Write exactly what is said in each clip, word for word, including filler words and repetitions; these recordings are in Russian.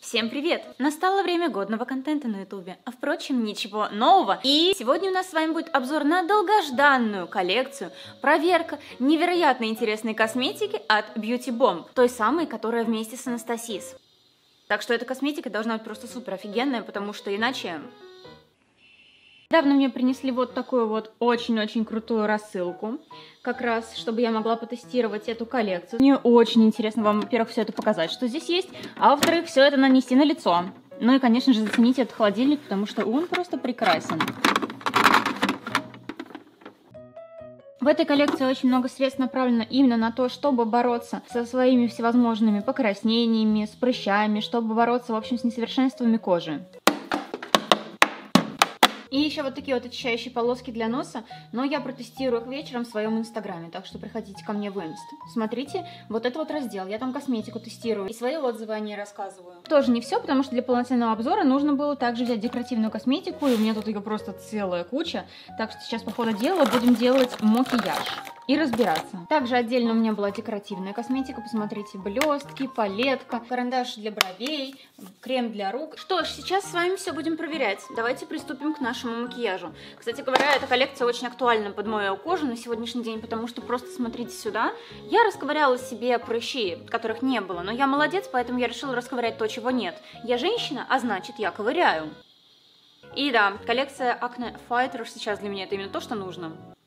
Всем привет! Настало время годного контента на ютубе, а впрочем, ничего нового. И сегодня у нас с вами будет обзор на долгожданную коллекцию, проверка невероятно интересной косметики от Beauty Bomb, той самой, которая вместе с Анастасис. Так что эта косметика должна быть просто супер офигенная, потому что иначе... Недавно мне принесли вот такую вот очень-очень крутую рассылку, как раз, чтобы я могла потестировать эту коллекцию. Мне очень интересно вам, во-первых, все это показать, что здесь есть, а во-вторых, все это нанести на лицо. Ну и, конечно же, зацените этот холодильник, потому что он просто прекрасен. В этой коллекции очень много средств направлено именно на то, чтобы бороться со своими всевозможными покраснениями, с прыщами, чтобы бороться, в общем, с несовершенствами кожи. И еще вот такие вот очищающие полоски для носа, но я протестирую их вечером в своем инстаграме, так что приходите ко мне в инст. Смотрите, вот это вот раздел, я там косметику тестирую и свои отзывы о ней рассказываю. Тоже не все, потому что для полноценного обзора нужно было также взять декоративную косметику, и у меня тут ее просто целая куча, так что сейчас по ходу дела будем делать макияж и разбираться. Также отдельно у меня была декоративная косметика, посмотрите, блестки, палетка, карандаш для бровей, крем для рук. Что ж, сейчас с вами все будем проверять. Давайте приступим к нашему макияжу. Кстати говоря, эта коллекция очень актуальна под мою кожу на сегодняшний день, потому что просто смотрите сюда. Я расковыряла себе прыщи, которых не было, но я молодец, поэтому я решила расковырять то, чего нет. Я женщина, а значит я ковыряю. И да, коллекция Acne Fighter сейчас для меня это именно то, что нужно.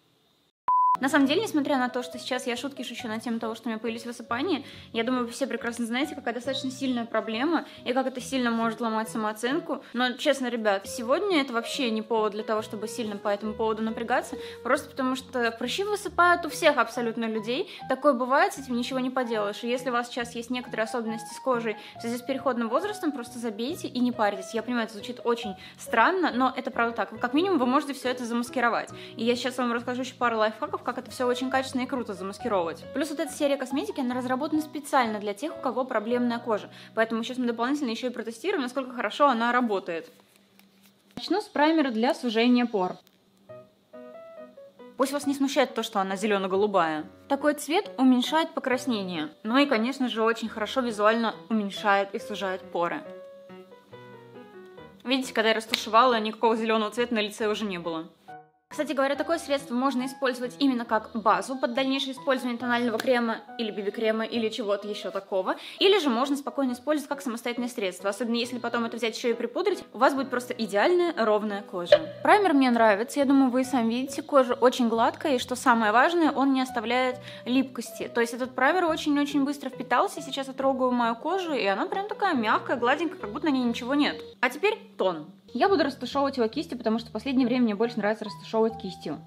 На самом деле, несмотря на то, что сейчас я шутки шучу на тему того, что у меня появились высыпания, я думаю, вы все прекрасно знаете, какая достаточно сильная проблема и как это сильно может ломать самооценку. Но, честно, ребят, сегодня это вообще не повод для того, чтобы сильно по этому поводу напрягаться, просто потому что прыщи высыпают у всех абсолютно людей. Такое бывает, с этим ничего не поделаешь. И если у вас сейчас есть некоторые особенности с кожей в связи с переходным возрастом, просто забейте и не парьтесь. Я понимаю, это звучит очень странно, но это правда так. Как минимум, вы можете все это замаскировать. И я сейчас вам расскажу еще пару лайфхаков, как это все очень качественно и круто замаскировать. Плюс вот эта серия косметики, она разработана специально для тех, у кого проблемная кожа. Поэтому сейчас мы дополнительно еще и протестируем, насколько хорошо она работает. Начну с праймера для сужения пор. Пусть вас не смущает то, что она зелено-голубая. Такой цвет уменьшает покраснение. Ну и, конечно же, очень хорошо визуально уменьшает и сужает поры. Видите, когда я растушевала, никакого зеленого цвета на лице уже не было. Кстати говоря, такое средство можно использовать именно как базу под дальнейшее использование тонального крема или би би-крема или чего-то еще такого. Или же можно спокойно использовать как самостоятельное средство, особенно если потом это взять еще и припудрить, у вас будет просто идеальная ровная кожа. Праймер мне нравится, я думаю, вы и сами видите, кожа очень гладкая, и что самое важное, он не оставляет липкости. То есть этот праймер очень-очень быстро впитался, сейчас я трогаю мою кожу, и она прям такая мягкая, гладенькая, как будто на ней ничего нет. А теперь тон. Я буду растушевывать его кистью, потому что в последнее время мне больше нравится растушевывать кистью.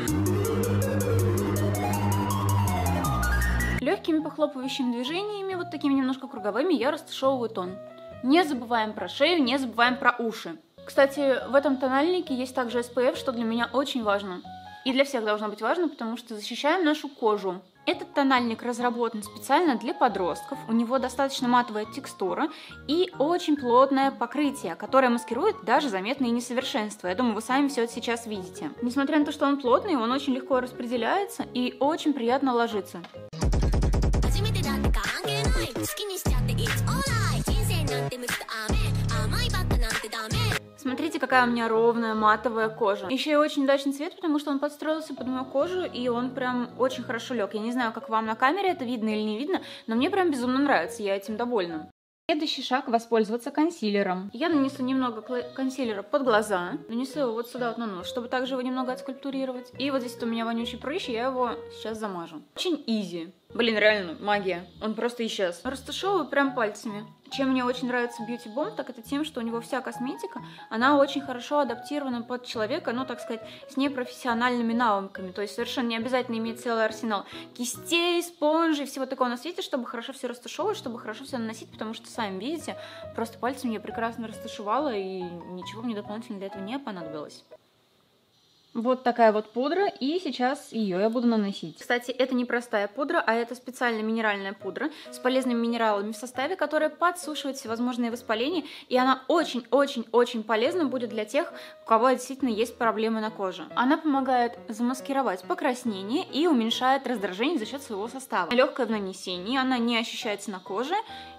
Легкими похлопывающими движениями, вот такими немножко круговыми, я растушевываю тон. Не забываем про шею, не забываем про уши. Кстати, в этом тональнике есть также эс пэ эф, что для меня очень важно. И для всех должно быть важно, потому что защищаем нашу кожу. Этот тональник разработан специально для подростков, у него достаточно матовая текстура и очень плотное покрытие, которое маскирует даже заметные несовершенства. Я думаю, вы сами все это сейчас видите. Несмотря на то, что он плотный, он очень легко распределяется и очень приятно ложится. Смотрите, какая у меня ровная матовая кожа. Еще и очень удачный цвет, потому что он подстроился под мою кожу, и он прям очень хорошо лег. Я не знаю, как вам на камере это видно или не видно, но мне прям безумно нравится, я этим довольна. Следующий шаг — воспользоваться консилером. Я нанесу немного консилера под глаза, нанесу его вот сюда вот на нос, чтобы также его немного отскульптурировать. И вот здесь вот у меня вонючий прыщ, и я его сейчас замажу. Очень изи. Блин, реально, магия. Он просто исчез. Растушевываю прям пальцами. Чем мне очень нравится Beauty Bomb, так это тем, что у него вся косметика, она очень хорошо адаптирована под человека, ну, так сказать, с непрофессиональными навыками. То есть совершенно не обязательно иметь целый арсенал кистей, спонжей, всего такого на свете, чтобы хорошо все растушевывать, чтобы хорошо все наносить, потому что, сами видите, просто пальцем я прекрасно растушевала, и ничего мне дополнительно для этого не понадобилось. Вот такая вот пудра, и сейчас ее я буду наносить. Кстати, это не простая пудра, а это специальная минеральная пудра с полезными минералами в составе, которая подсушивает всевозможные воспаления, и она очень-очень-очень полезна будет для тех, у кого действительно есть проблемы на коже. Она помогает замаскировать покраснение и уменьшает раздражение за счет своего состава. Легкая в нанесении, она не ощущается на коже,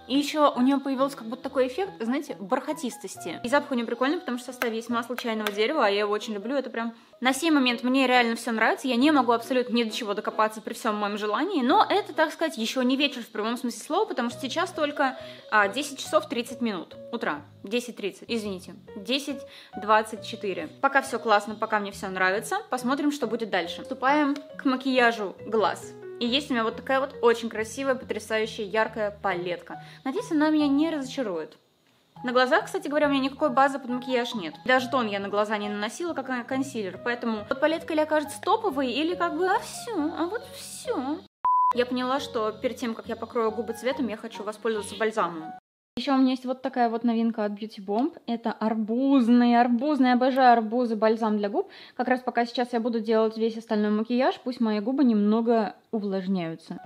И еще у нее появился как будто такой эффект, знаете, бархатистости. И запах у нее прикольный, потому что в составе есть масло чайного дерева, а я его очень люблю. Это прям на сей момент мне реально все нравится. Я не могу абсолютно ни до чего докопаться при всем моем желании. Но это, так сказать, еще не вечер в прямом смысле слова, потому что сейчас только а, десять часов тридцать минут утра. десять тридцать, извините. десять двадцать четыре. Пока все классно, пока мне все нравится. Посмотрим, что будет дальше. Вступаем к макияжу глаз. И есть у меня вот такая вот очень красивая, потрясающая, яркая палетка. Надеюсь, она меня не разочарует. На глазах, кстати говоря, у меня никакой базы под макияж нет. Даже тон я на глаза не наносила, как консилер. Поэтому вот палетка или окажется топовой, или как бы, а все, а вот все. Я поняла, что перед тем, как я покрою губы цветом, я хочу воспользоваться бальзамом. Еще у меня есть вот такая вот новинка от Beauty Bomb. Это арбузный, арбузный, обожаю арбузы, бальзам для губ. Как раз пока сейчас я буду делать весь остальной макияж, пусть мои губы немного увлажняются.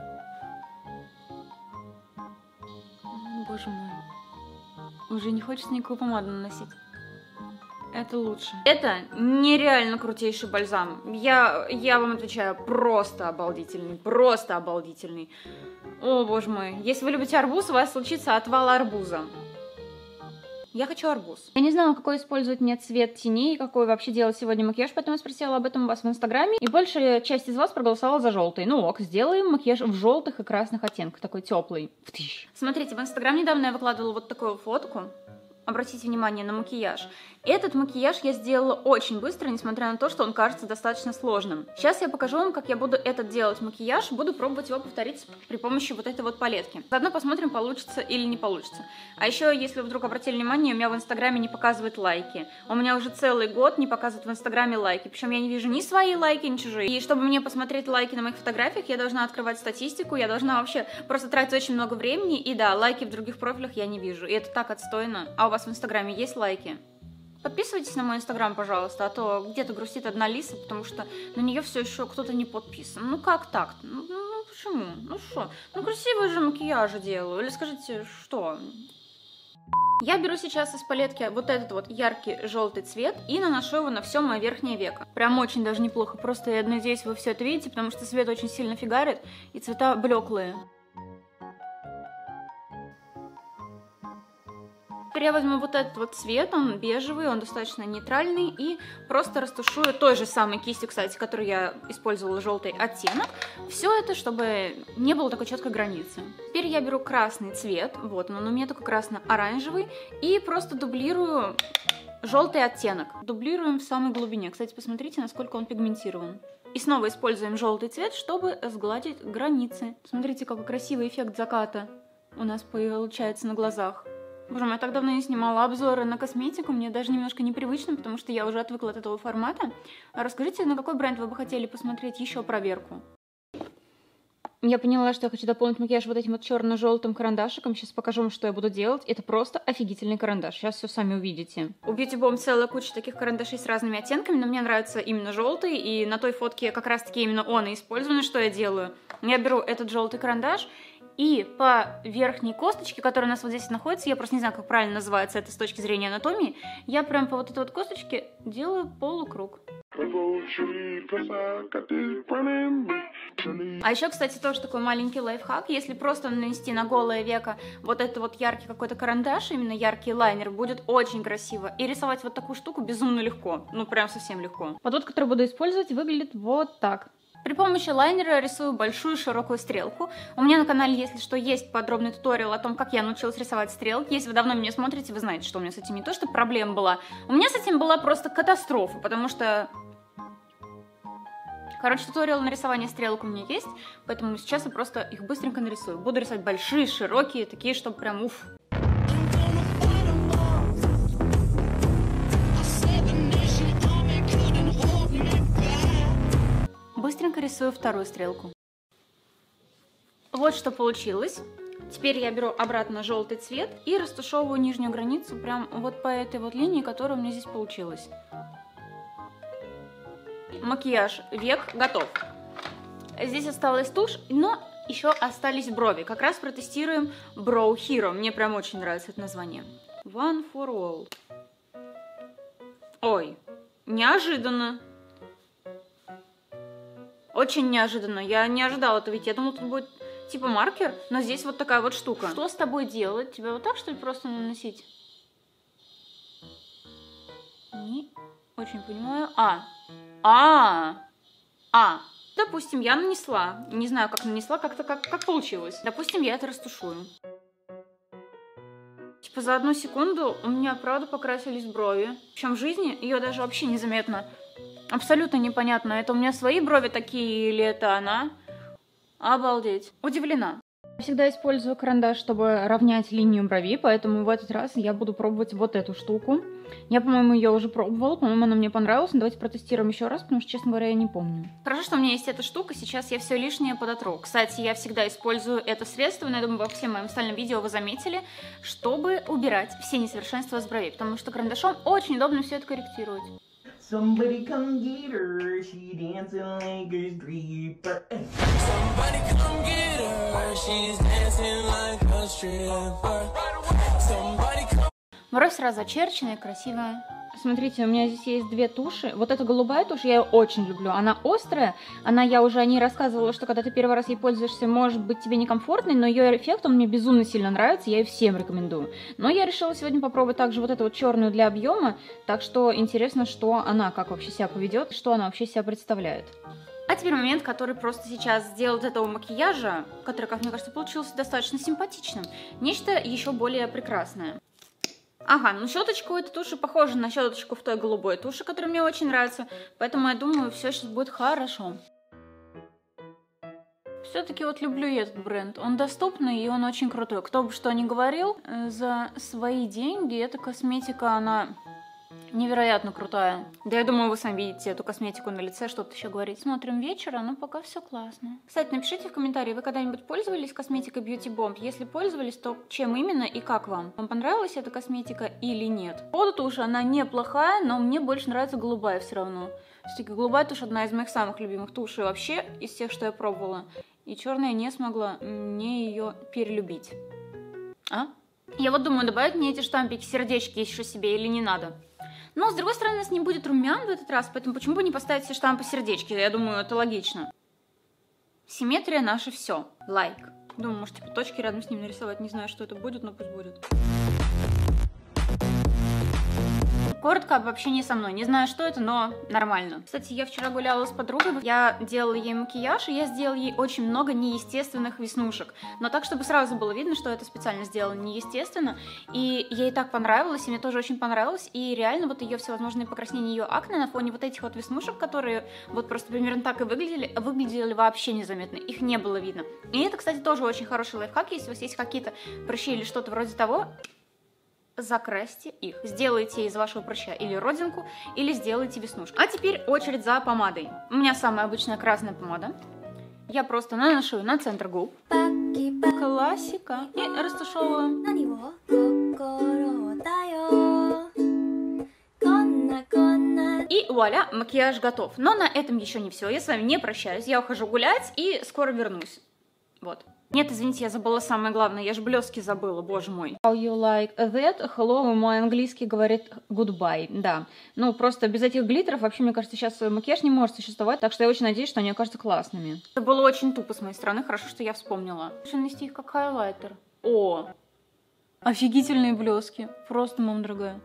Боже мой. Уже не хочется никакую помаду наносить. Это лучше. Это нереально крутейший бальзам. Я, я вам отвечаю, просто обалдительный, просто обалдительный. О, боже мой. Если вы любите арбуз, у вас случится отвал арбуза. Я хочу арбуз. Я не знала, какой использовать мне цвет теней, какой вообще делать сегодня макияж, поэтому я спросила об этом у вас в инстаграме. И большая часть из вас проголосовала за желтый. Ну ок, сделаем макияж в желтых и красных оттенках, такой теплый. Смотрите, в инстаграм недавно я выкладывала вот такую фотку. Обратите внимание на макияж. Этот макияж я сделала очень быстро, несмотря на то, что он кажется достаточно сложным. Сейчас я покажу вам, как я буду этот делать макияж. Буду пробовать его повторить при помощи вот этой вот палетки. Заодно посмотрим, получится или не получится. А еще, если вы вдруг обратили внимание, у меня в инстаграме не показывает лайки. У меня уже целый год не показывает в инстаграме лайки. Причем я не вижу ни свои лайки, ни чужие. И чтобы мне посмотреть лайки на моих фотографиях, я должна открывать статистику, я должна вообще просто тратить очень много времени. И да, лайки в других профилях я не вижу. И это так отстойно. А у вас в инстаграме есть лайки? Подписывайтесь на мой инстаграм, пожалуйста, а то где-то грустит одна Лиса, потому что на нее все еще кто-то не подписан. Ну как так? Ну, ну почему? Ну что? Ну красивые же макияжи делаю. Или скажите, что? Я беру сейчас из палетки вот этот вот яркий желтый цвет и наношу его на все мое верхнее веко. Прям очень даже неплохо. Просто я надеюсь, вы все это видите, потому что свет очень сильно фигарит и цвета блеклые. Теперь я возьму вот этот вот цвет, он бежевый, он достаточно нейтральный, и просто растушую той же самой кистью, кстати, которую я использовала, желтый оттенок. Все это, чтобы не было такой четкой границы. Теперь я беру красный цвет, вот он у меня такой красно-оранжевый, и просто дублирую желтый оттенок. Дублируем в самой глубине. Кстати, посмотрите, насколько он пигментирован. И снова используем желтый цвет, чтобы сгладить границы. Смотрите, какой красивый эффект заката у нас получается на глазах. Боже мой, я так давно не снимала обзоры на косметику, мне даже немножко непривычно, потому что я уже отвыкла от этого формата. Расскажите, на какой бренд вы бы хотели посмотреть еще проверку? Я поняла, что я хочу дополнить макияж вот этим вот черно-желтым карандашиком. Сейчас покажу вам, что я буду делать. Это просто офигительный карандаш. Сейчас все сами увидите. У Beauty Bomb целая куча таких карандашей с разными оттенками, но мне нравится именно желтый. И на той фотке как раз-таки именно он и использован. Что я делаю? Я беру этот желтый карандаш и по верхней косточке, которая у нас вот здесь находится, я просто не знаю, как правильно называется это с точки зрения анатомии, я прям по вот этой вот косточке делаю полукруг. А еще, кстати, тоже такой маленький лайфхак. Если просто нанести на голое веко вот это вот яркий какой-то карандаш, именно яркий лайнер, будет очень красиво. И рисовать вот такую штуку безумно легко. Ну, прям совсем легко. Подвод, который буду использовать, выглядит вот так. При помощи лайнера рисую большую широкую стрелку. У меня на канале, если что, есть подробный туториал о том, как я научилась рисовать стрелки. Если вы давно меня смотрите, вы знаете, что у меня с этим не то, что проблема была. У меня с этим была просто катастрофа, потому что... Короче, туториал на рисование стрелок у меня есть, поэтому сейчас я просто их быстренько нарисую. Буду рисовать большие, широкие, такие, чтобы прям уф. Быстренько рисую вторую стрелку. Вот что получилось. Теперь я беру обратно желтый цвет и растушевываю нижнюю границу прям вот по этой вот линии, которая у меня здесь получилась. Макияж век готов. Здесь осталась тушь, но еще остались брови. Как раз протестируем Brow Hero. Мне прям очень нравится это название. One for all. Ой, неожиданно. Очень неожиданно. Я не ожидала этого, ведь я думала, тут будет типа маркер, но здесь вот такая вот штука. Что с тобой делать? Тебе вот так, что ли, просто наносить? Не очень понимаю. А. А. А. Допустим, я нанесла. Не знаю, как нанесла, как-то как, как получилось. Допустим, я это растушую. Типа за одну секунду у меня, правда, покрасились брови. Причем в жизни ее даже вообще незаметно. Абсолютно непонятно, это у меня свои брови такие или это она. Обалдеть. Удивлена. Я всегда использую карандаш, чтобы равнять линию брови, поэтому в этот раз я буду пробовать вот эту штуку. Я, по-моему, ее уже пробовала, по-моему, она мне понравилась. Давайте протестируем еще раз, потому что, честно говоря, я не помню. Хорошо, что у меня есть эта штука, сейчас я все лишнее подотру. Кстати, я всегда использую это средство, но я думаю, во всем моем остальном видео вы заметили, чтобы убирать все несовершенства с бровей, потому что карандашом очень удобно все это корректировать. Somebody come get her, she dancing like a stripper. Somebody come get her, she's dancing like a stripper. Somebody come... Бровь сразу очерченная, красивая. Смотрите, у меня здесь есть две туши. Вот эта голубая тушь я ее очень люблю. Она острая. Она, я уже о ней рассказывала, что когда ты первый раз ей пользуешься, может быть тебе некомфортный, но ее эффект, он мне безумно сильно нравится, я ее всем рекомендую. Но я решила сегодня попробовать также вот эту вот черную для объема, так что интересно, что она, как вообще себя поведет, что она вообще себя представляет. А теперь момент, который просто сейчас сделал этого макияжа, который, как мне кажется, получился достаточно симпатичным. Нечто еще более прекрасное. Ага, ну щеточка у этой туши похожа на щеточку в той голубой туши, которая мне очень нравится, поэтому я думаю, все сейчас будет хорошо. Все-таки вот люблю я этот бренд, он доступный и он очень крутой. Кто бы что ни говорил, за свои деньги эта косметика, она невероятно крутая. Да я думаю, вы сами видите эту косметику на лице, что-то еще говорить. Смотрим вечера, но пока все классно. Кстати, напишите в комментарии, вы когда-нибудь пользовались косметикой Beauty Bomb? Если пользовались, то чем именно и как вам? Вам понравилась эта косметика или нет? По поводу туши она неплохая, но мне больше нравится голубая все равно. Все-таки голубая тушь одна из моих самых любимых тушей вообще из всех, что я пробовала. И черная не смогла мне ее перелюбить. А? Я вот думаю, добавить мне эти штампики, сердечки еще себе или не надо? Но, с другой стороны, у нас не будет румян в этот раз, поэтому почему бы не поставить все штампы сердечки? Я думаю, это логично. Симметрия наше все. Лайк. Думаю, может, типа точки рядом с ним нарисовать. Не знаю, что это будет, но пусть будет. Коротко об общении со мной. Не знаю, что это, но нормально. Кстати, я вчера гуляла с подругой, я делала ей макияж, и я сделала ей очень много неестественных веснушек. Но так, чтобы сразу было видно, что это специально сделано неестественно. И ей так понравилось, и мне тоже очень понравилось. И реально вот ее всевозможные покраснения, ее акне на фоне вот этих вот веснушек, которые вот просто примерно так и выглядели, выглядели вообще незаметно. Их не было видно. И это, кстати, тоже очень хороший лайфхак. Если у вас есть какие-то прыщи или что-то вроде того, закрасьте их. Сделайте из вашего прыща или родинку, или сделайте веснушку. А теперь очередь за помадой. У меня самая обычная красная помада. Я просто наношу на центр губ. Классика. И растушевываю. И вуаля, макияж готов. Но на этом еще не все. Я с вами не прощаюсь. Я ухожу гулять и скоро вернусь. Вот. Нет, извините, я забыла самое главное, я же блески забыла, боже мой. How you like that? Hello, мой английский говорит goodbye, да. Ну, просто без этих глиттеров, вообще, мне кажется, сейчас макияж не может существовать, так что я очень надеюсь, что они окажутся классными. Это было очень тупо с моей стороны, хорошо, что я вспомнила. Лучше нанести их как хайлайтер. О, офигительные блески, просто, мама дорогая.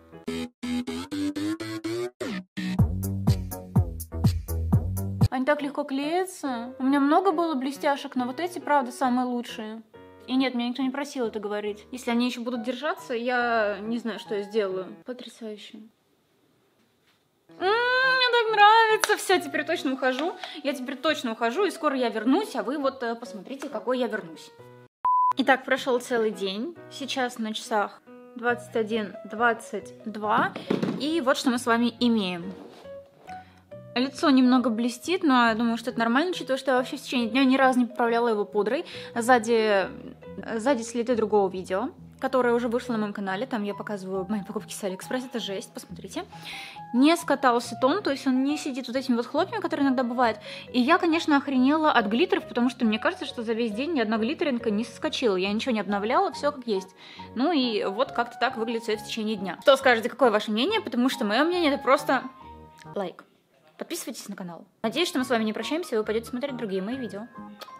Они так легко клеятся. У меня много было блестяшек, но вот эти, правда, самые лучшие. И нет, меня никто не просил это говорить. Если они еще будут держаться, я не знаю, что я сделаю. Потрясающе. М-м, мне так нравится. Все, теперь точно ухожу. Я теперь точно ухожу, и скоро я вернусь, а вы вот э, посмотрите, какой я вернусь. Итак, прошел целый день. Сейчас на часах двадцать один двадцать два. И вот что мы с вами имеем. Лицо немного блестит, но я думаю, что это нормально, учитывая, что я вообще в течение дня ни разу не поправляла его пудрой. Сзади, сзади следы другого видео, которое уже вышло на моем канале. Там я показываю мои покупки с Алиэкспресс. Это жесть, посмотрите. Не скатался тон, то есть он не сидит вот этими вот хлопьями, которые иногда бывают. И я, конечно, охренела от глиттеров, потому что мне кажется, что за весь день ни одна глиттеринка не соскочила. Я ничего не обновляла, все как есть. Ну и вот как-то так выглядит все в течение дня. Что скажете, какое ваше мнение? Потому что мое мнение это просто лайк. Подписывайтесь на канал. Надеюсь, что мы с вами не прощаемся, и вы пойдете смотреть другие мои видео.